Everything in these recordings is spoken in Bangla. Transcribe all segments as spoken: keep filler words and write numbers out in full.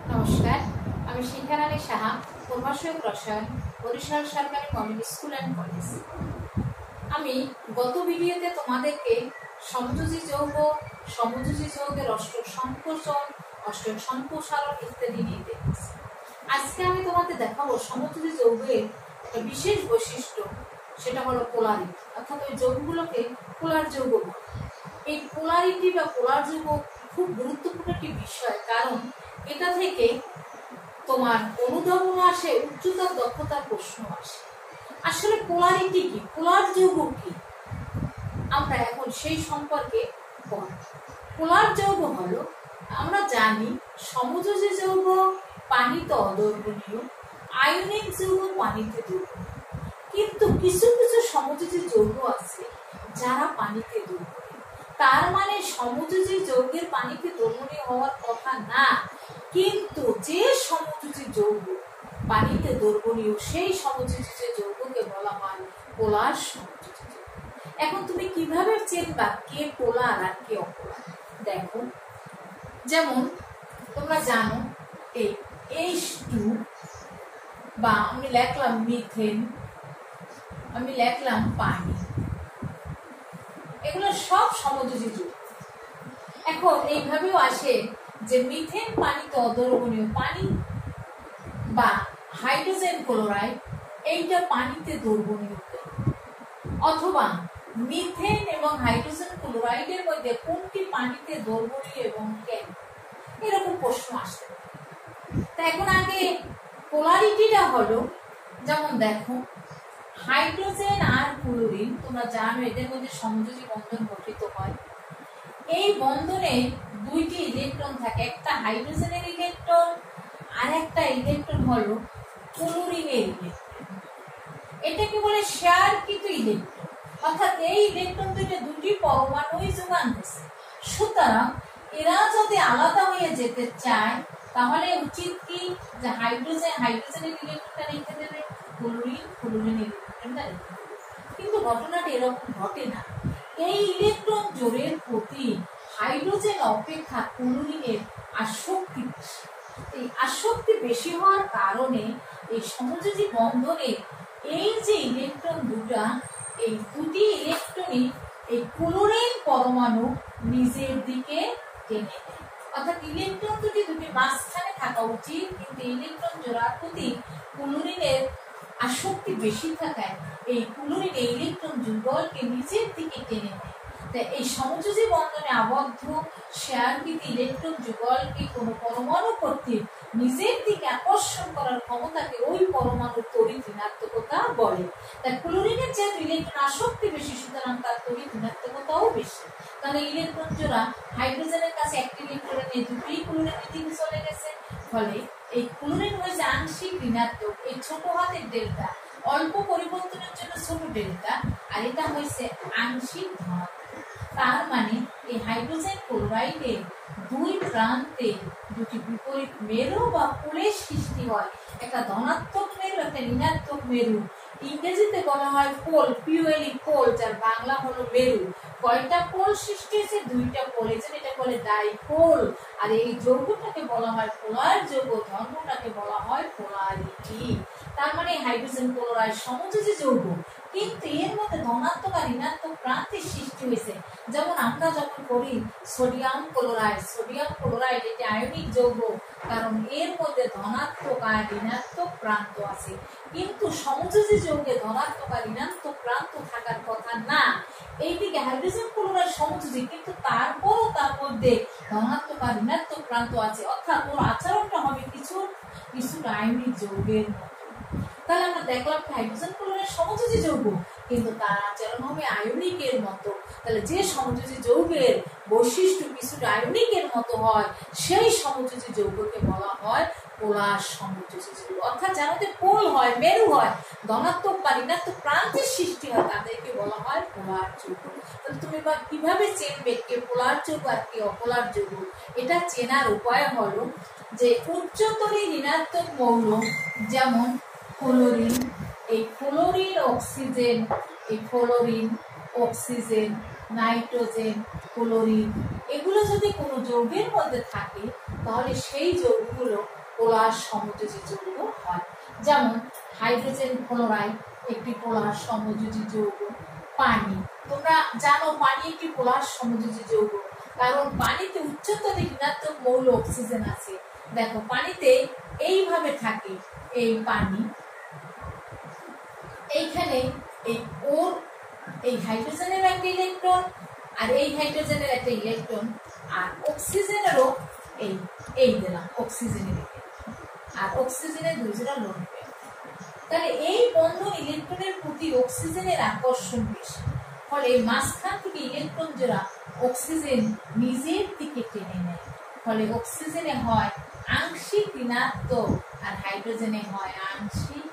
নমস্কার, আমি শিখা রানী সাহা, প্রভাষক রসায়ন, বরিশাল সরকারি গভর্নমেন্ট স্কুল অ্যান্ড কলেজ। আমি গত ভিডিওতে তোমাদেরকে সমযোজী যৌগ, সমযোজী যৌগের অষ্টক সংকোচন, অষ্টক সম্প্রসারণ ইত্যাদি নিয়ে দেখেছি। আজকে আমি তোমাদের দেখাবো সমযোজী যৌগের একটা বিশেষ বৈশিষ্ট্য, সেটা হলো পোলারিটি। অর্থাৎ ওই যৌগগুলোকে পোলার যৌগ বলে। এই পোলারিটি বা পোলার যৌগ খুব গুরুত্বপূর্ণ একটি বিষয়, কারণ এটা থেকে তোমার অনুধাবন আসে, উচ্চতার দক্ষতার প্রশ্ন আসে। আসলে পোলারিটি কি, পোলার যৌগ কি, আমরা এখন সেই সম্পর্কে পড়ব। পোলার যৌগ হলো, আমরা জানি সমযোজী যৌগ পানিতে অদ্রবণীয়, আয়নিক যৌগ পানিতে দ্রবণীয়, কিন্তু কিছু কিছু সমযোজী যৌগ আছে যারা পানিতে দ্রবণীয়। তার মানে সমযোজী যৌগের পানিতে দ্রবণীয় হওয়ার কথা না, কিন্তু যে সমযোজী যৌগ পানিতে দ্রবণীয় সেই সমযোজী যৌগকে বলা হয় পোলার সমযোজী যৌগ। এখন তুমি কিভাবে চিনবা কে পোলার আর কে অপোলার? দেখো, যেমন তোমরা জানো এই এইচ টু বা আমি লিখলাম মিথেন, আমি লিখলাম পানি, এগুলো সব সমযোজী যৌগ। এখন এইভাবেও আসে যে মিথেন পানিতে অদ্রবণীয়, পানি বা হাইড্রোজেন ক্লোরাইড এইটা পানিতে দ্রবণীয়, অথবা মিথেন এবং হাইড্রোজেন ক্লোরাইডের মধ্যে কোনটি পানিতে দ্রবণীয় এবং কেন, এরকম প্রশ্ন আসতে পারে। তা এখন আগে পোলারিটিটা হলো, যেমন দেখো হাইড্রোজেন আর ক্লোরিন, তোমরা জানো এদের মধ্যে সমযোজী বন্ধন গঠিত হয়। এই বন্ধনে দুইটি ইলেকট্রন থাকে, একটা হাইড্রোজেনের ইলেকট্রন আর একটা ইলেকট্রন হলো ক্লোরিনের ইলেকট্রন। এটাকে বলে শেয়ারকৃত ইলেকট্রন, অর্থাৎ এই ইলেকট্রন দুইটা দুটি পরমাণুই যোগান দিচ্ছে। সুতরাং এরা যদি আলাদা হয়ে যেতে চায় তাহলে উচিত কি যে হাইড্রোজেন হাইড্রোজেনের ইলেকট্রনটা রেখে দেবে, ক্লোরিন ক্লোরিনের ইলেকট্রনটা রেখে দেবে। কিন্তু ঘটনাটি এরকম ঘটে না। এই ইলেকট্রন জোড়ের প্রতি হাইড্রোজেন অপেক্ষা ক্লোরিনের আসক্তি বেশি। এই আসক্তি বেশি হওয়ার কারণে এই সমযোজী বন্ধনে এই যে ইলেকট্রন দুটা, এই দুটি ইলেকট্রনই এই ক্লোরিন পরমাণু নিজের দিকে টেনে নেয়। অর্থাৎ ইলেকট্রন দুটি দুটি মাঝখানে থাকা উচিত, কিন্তু ইলেকট্রন জোড়ার প্রতি ক্লোরিনের আসক্তি বেশি থাকায় এই ক্লোরিন এই ইলেকট্রন যুগলকে নিজের দিকে টেনে নেয়। তাই এই সমযোজী বন্ধনে আবদ্ধ শেয়ারকৃত ইলেকট্রন যুগলকে কোনো পরমাণু কর্তৃক নিজের দিকে আকর্ষণ করার ক্ষমতাকে ওই পরমাণুর তড়িৎ ঋণাত্মকতা বলে। তাই ক্লোরিনের যেহেতু ইলেকট্রন আসক্তি বেশি, সুতরাং তার তড়িৎ ঋণাত্মকতাও বেশি। তাহলে ইলেকট্রন জোড়া হাইড্রোজেনের কাছে একটি ইলেকট্রন নিয়ে দুটি ক্লোরিনের দিকে চলে গেছে, ফলে এই ক্লোরিন হয়েছে আংশিক ঋণাত্মক, এই ছোট হাতের ডেল্টা অল্প পরিবর্তনের জন্য ছোট ডেল্টা, আর এটা হয়েছে আংশিক ধনাত্মক। তার মানে এই হাইড্রোজেন ক্লোরাইডের দুই প্রান্তে দুটি বিপরীত মেরু বা পোলের সৃষ্টি হয়, একটা ধনাত্মক মেরু, একটা ঋণাত্মক মেরু। ইংরেজিতে বলা হয় পোল, পিওএলই পোল, যার বাংলা হলো মেরু। কয়টা পোল সৃষ্টি হয়েছে? দুইটা পোল, এজন্য এটা বলে ডাইপোল। আর এই যৌগটাকে বলা হয় পোলার যৌগ, ধর্মটাকে বলা হয় পোলারিটি। তার মানে হাইড্রোজেন ক্লোরাইড সমযোজী যৌগ, কিন্তু এর মধ্যে ধনাত্মক আর ঋণাত্মক প্রান্তের সৃষ্টি হয়েছে। যেমন আমরা যখন করি সোডিয়াম ক্লোরাইড, সোডিয়াম ক্লোরাইড এটি আয়নিক যৌগ, কারণ এর মধ্যে ধনাত্মক আর ঋণাত্মক প্রান্ত আছে। কিন্তু সমযোজী যৌগে ধনাত্মক আর ঋণাত্মক প্রান্ত থাকার কথা না। এইদিকে হাইড্রোজেন ক্লোরাইড সমযোজী, কিন্তু তারপরও তার মধ্যে ধনাত্মক আর ঋণাত্মক প্রান্ত আছে, অর্থাৎ ওর আচরণটা হবে কিছু কিছু আয়নিক যৌগের মতো। তাহলে আমরা দেখলাম হাইড্রোজেন ক্লোরাইড সমযোজী যৌগ, কিন্তু তার আচরণ হবে আয়নিকের মতো। তাহলে যে সমযোজী যৌগের বৈশিষ্ট্য কিছুটা আয়নিকের মতো হয়, সেই সমযোজী যৌগকে বলা হয় পোলার সমযোজী যৌগ। অর্থাৎ যার মধ্যে পোল হয়, মেরু হয়, ধনাত্মক বা ঋণাত্মক প্রান্তের সৃষ্টি হয়, তাদেরকে বলা হয় পোলার যৌগ। তাহলে তুমি বা কিভাবে চেনবে কে পোলার যৌগ আর কে অপোলার যৌগ? এটা চেনার উপায় হলো যে উচ্চতর ঋণাত্মক মৌল যেমন ক্লোরিন, এই ক্লোরিন অক্সিজেন, এই ক্লোরিন অক্সিজেন নাইট্রোজেন ক্লোরিন এগুলো যদি কোনো যৌগের মধ্যে থাকে তাহলে সেই যৌগগুলো পোলার সমযোজী যৌগ হয়। যেমন হাইড্রোজেন ক্লোরাইড একটি পোলার সমযোজী যৌগ। পানি, তোমরা জানো পানি একটি পোলার সমযোজী যৌগ, কারণ পানিতে উচ্চতর ঋণাত্মক মৌল অক্সিজেন আছে। দেখো পানিতে এইভাবে থাকে এই পানি, এইখানে এই ওর এই হাইড্রোজেনের একটা ইলেকট্রন আর এই হাইড্রোজেনের একটা ইলেকট্রন, আর অক্সিজেনেরও এই এই দিলাম অক্সিজেনের আর অক্সিজেনের দুইজোড়া লোন পেয়ার। তাহলে এই বন্ধন ইলেকট্রনের প্রতি অক্সিজেনের আকর্ষণ বেশি, ফলে মাঝখান থেকে ইলেকট্রন জোড়া অক্সিজেন নিজের দিকে টেনে নেয়, ফলে অক্সিজেনে হয় আংশিক ঋণাত্মক আর হাইড্রোজেনে হয় আংশিক,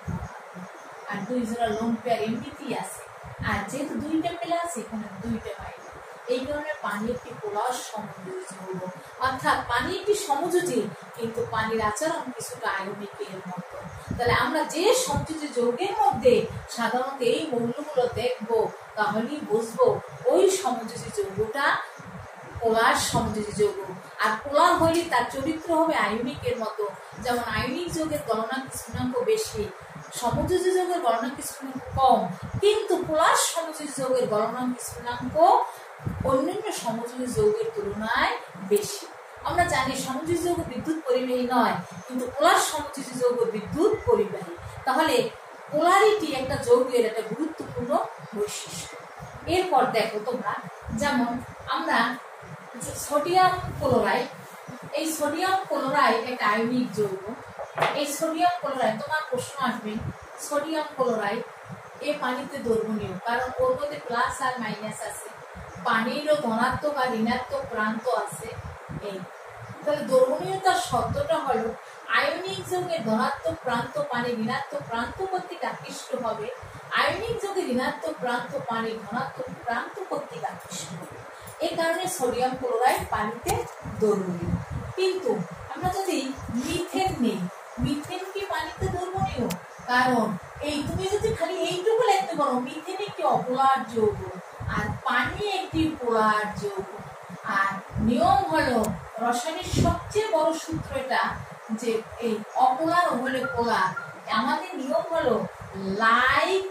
আর দুই জোড়া লোন পেয়ার এমনিতেই আছে। আর যেহেতু দুইটা প্লাস এখানে দুইটা মাইনাস, এই কারণে পানি একটি পোলার সমযোজী যৌগ। অর্থাৎ পানি একটি সমযোজী, কিন্তু পানির আচরণ কিছুটা আয়নিকের মতো। তাহলে আমরা যে সমযোজী যৌগের মধ্যে সাধারণত এই মৌলগুলো দেখবো, তাহলেই বুঝবো ওই সমযোজী যৌগটা পোলার সমযোজী যৌগ। আর পোলার হইলে তার চরিত্র হবে আয়নিকের মতো। যেমন আয়নিক যৌগের গলনাঙ্ক স্ফুটনাঙ্ক বেশি, সমযোজী যৌগের গলনাঙ্ক স্ফুটনাঙ্ক কম, কিন্তু পোলার সমযোজী যৌগের গলনাঙ্ক স্ফুটনাঙ্ক অন্যান্য সমযোজী যৌগের তুলনায় বেশি। আমরা জানি সমযোজী যৌগ বিদ্যুৎ পরিবাহী নয়, কিন্তু পোলার সমযোজী যৌগ বিদ্যুৎ পরিবাহী। তাহলে পোলারিটি একটা যৌগের একটা গুরুত্বপূর্ণ বৈশিষ্ট্য। এরপর দেখো তোমরা, যেমন আমরা সোডিয়াম ক্লোরাইড, এই সোডিয়াম ক্লোরাইড একটা আয়নিক যৌগ। এই সোডিয়াম ক্লোরাইড, তোমার প্রশ্ন আসবে সোডিয়াম ক্লোরাইড এই পানিতে দ্রবণীয়, কারণ ওর মধ্যে প্লাস আর মাইনাস আছে, পানিরও ধনাত্মক আর ঋণাত্মক প্রান্ত আছে। এই তাহলে দ্রবণীয়তার শব্দটা হলো আয়নিক যৌগের ধনাত্মক প্রান্ত পানি ঋণাত্মক প্রান্ত কর্তৃক আকৃষ্ট হবে, আয়নিক যৌগের ঋণাত্মক প্রান্ত পানি ধনাত্মক প্রান্ত কর্তৃক আকৃষ্ট হবে। এই কারণে সোডিয়াম ক্লোরাইড পানিতে দ্রবণীয়। কিন্তু আমরা যদি মিথেন নেই, মিথেন কি পানিতে দ্রবণীয়? কারণ এই তুমি যদি খালি এইটুকু লিখতে পারো, মিথেন একটি অপোলার যৌগ আর পানি একটি পোলার যৌগ। আর নিয়ম হলো, রসায়নের সবচেয়ে বড় সূত্র এটা যে এই অপোলার হলে পোলার, আমাদের নিয়ম হলো লাইক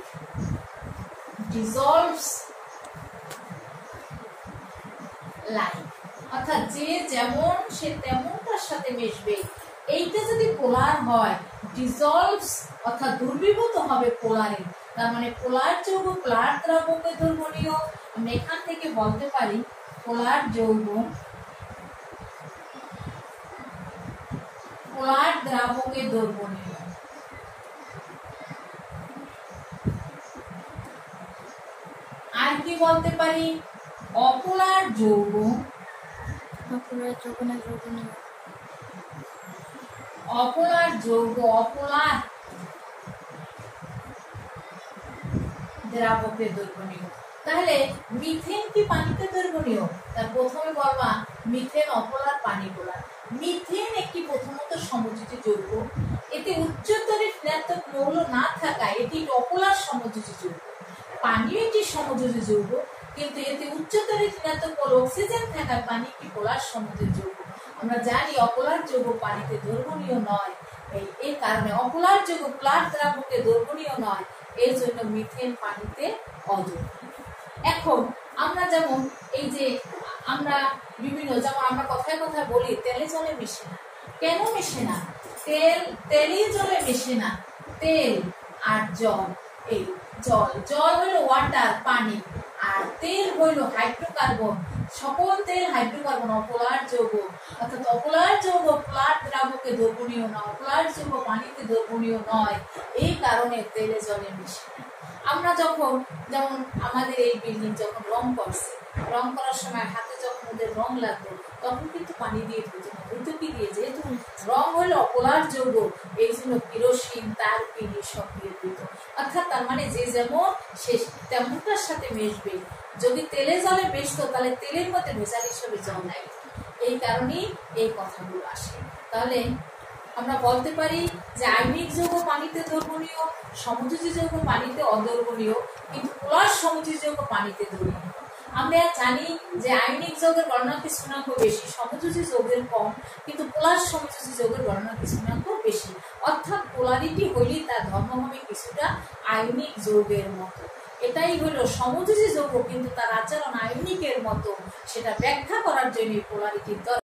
ডিসলভস লাইক, অর্থাৎ যে যেমন সে তেমনটার সাথে মিশবে। এইটা যদি পোলার হয়, ডিসলভস অর্থাৎ দ্রবীভূত হবে পোলারে, তার মানে পোলার যৌগ পোলার দ্রাবকে দ্রবণীয়। আমরা এখান থেকে বলতে পারি পোলার যৌগ পোলার দ্রাবকে দ্রবণীয়। আর কি বলতে পারি? অপোলার যৌগ অপোলার যৌগ দ্রবণীয়, অপোলার যৌগ অপোলার দ্রাবকে দ্রবণীয়। তাহলে মিথেন কি পানিতে দ্রবণীয়? তার প্রথমে বলবা মিথেন অপোলার পানি পোলার। মিথেন একটি প্রথমত সমযোজী যৌগ, এতে উচ্চতর ঋণাত্মক মৌল না থাকায় এটি অপোলার সমযোজী যৌগ। পানিও একটি সমযোজী যৌগ, কিন্তু এতে উচ্চতর ঋণাত্মক মৌল অক্সিজেন থাকায় পানি একটি পোলার সমযোজী যৌগ। আমরা জানি অপোলার যৌগ পানিতে দ্রবণীয় নয়, এই কারণে অপোলার যৌগ পোলার দ্রাবকে দ্রবণীয় নয়, এর জন্য মিথেন পানিতে অদ্রবণীয়। এখন আমরা যেমন এই যে আমরা বিভিন্ন, যেমন আমরা কথায় কথায় বলি তেলে জলে মিশে না। কেন মিশে না? তেল তেলে জলে মিশে না, তেল আর জল, এই জল জল হলো ওয়াটার পানি, আর তেল হইল হাইড্রোকার্বন। সকল তেল হাইড্রোকার্বন অপোলার যৌগ, অর্থাৎ অপোলার যৌগ পোলার দ্রাবকে দ্রবণীয় নয়, অপোলার যৌগ পানিতে দ্রবণীয় নয়, এই কারণে তেলে জলে মিশে না। আমরা যখন, যেমন আমাদের এই বিল্ডিং যখন রং করছে, রং করার সময় হাতে যখন ওদের রং লাগতো, তখন কিন্তু পানি দিয়ে ধুতো না, ধুতো কি দিয়ে? যেহেতু রং হলো অপোলার যৌগ, এই জন্য কেরোসিন তার পিনি সব দিয়ে দিত। অর্থাৎ তার মানে যে যেমন সে তেমনটার সাথে মিশবে। যদি তেলে জলে মিশতো তাহলে তেলের মধ্যে ভেজাল হিসেবে জল নাই, এই কারণেই এই কথাগুলো আসে। তাহলে আমরা বলতে পারি যে আয়নিক যৌগ পানিতে দ্রবণীয়, সমযোজী যৌগ পানিতে অদ্রবণীয়, কিন্তু পোলার সমযোজী যৌগ পানিতে দ্রবণীয়। আমরা জানি যে আয়নিক যৌগের গলনাঙ্কের স্ফুটনাঙ্ক বেশি, সমযোজী যৌগের কম, কিন্তু পোলার সমযোজী যৌগের গলনাঙ্কের স্ফুটনাঙ্ক বেশি। অর্থাৎ পোলারিটি হইলেই তার ধর্ম হবে কিছুটা আয়নিক যৌগের মতো। এটাই হলো সমযোজী যৌগ, কিন্তু তার আচরণ আয়নিকের মতো, সেটা ব্যাখ্যা করার জন্য পোলারিটির দরকার।